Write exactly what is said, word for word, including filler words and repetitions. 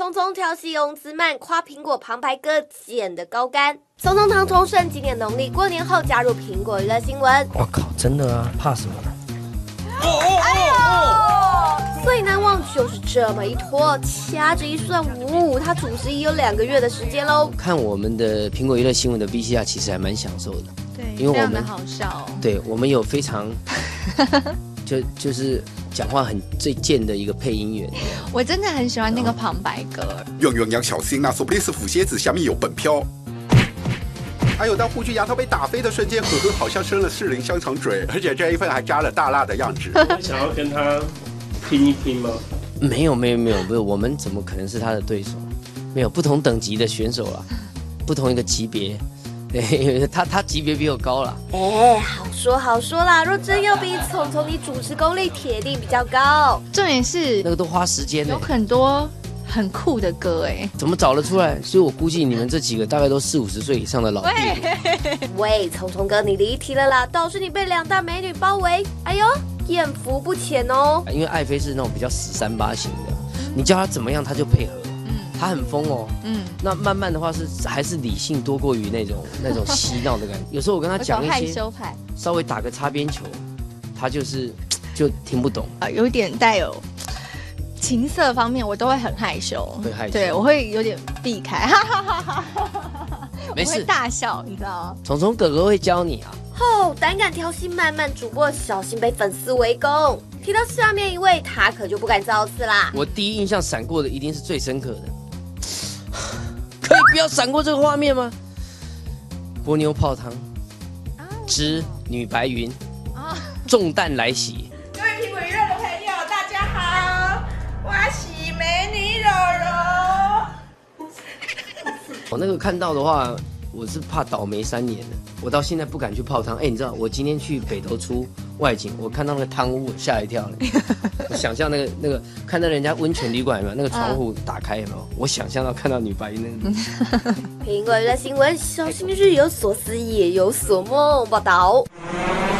聪聪调戏翁子曼，夸苹果旁白哥剪得高干。聪聪唐崇盛今年农历过年后加入苹果娱乐新闻。 我靠，真的啊，怕什么呢？ 哎呦！最难忘就是这么一拖，掐指一算，呜，他主持已有两个月的时间喽。 看我们的苹果娱乐新闻的 V C R， 其实还蛮享受的。 对， 因为我们非常的好笑、哦。 对，我们有非常就就是讲话很最贱的一个配音员。 我真的很喜欢那个旁白歌。 远远要小心呐、啊，说不定是腐蝎子下面有本漂。还有当护具牙套被打飞的瞬间，呵呵，好像生了适龄香肠嘴，而且这一份还加了大辣的样子。 想要跟他拼一拼吗？ 没有没有没有，不是，我们怎么可能是他的对手？没有，不同等级的选手啦，不同一个级别。对，他他级别比我高啦。 哎，好说好说啦，若真要比聪聪，你主持功力铁定比较高。 重点是那个都花时间呢， 有很多很酷的歌哎， 怎么找得出来？所以我估计你们这几个大概都四五十岁以上的老弟。 喂，聪聪哥，你离题了啦，倒是你被两大美女包围，哎呦，艳福不浅哦。 因为爱妃是那种比较死三八型的，你叫他怎么样他就配合。他很疯哦，嗯，那慢慢的话是还是理性多过于那种那种嬉闹的感觉。有时候我跟他讲一些害羞派， 稍微打个擦边球，他就是就听不懂啊，有点带有情色方面，我都会很害羞， 会害羞， 对我会有点避开，哈哈哈哈哈哈， 没事， 我会大笑，你知道吗？ 虫虫哥哥会教你啊。 哦，胆敢调戏漫漫主播，小心被粉丝围攻。提到下面一位，他可就不敢造次啦。 我第一印象闪过的一定是最深刻的。可以不要闪过这个画面吗？波妞泡汤之女白云重担来袭。 各位苹果娱乐的朋友，大家好，我是美女柔柔。 我那个看到的话，我是怕倒霉三年的。我到现在不敢去泡汤。哎，你知道我今天去北投出外景，我看到那个汤屋，吓一跳了。我想象那个那个看到人家温泉旅馆有没有那个窗户打开有没有？我想象到看到女白云那个。 苹果娱乐新闻，小心日有所思，夜有所梦。报道。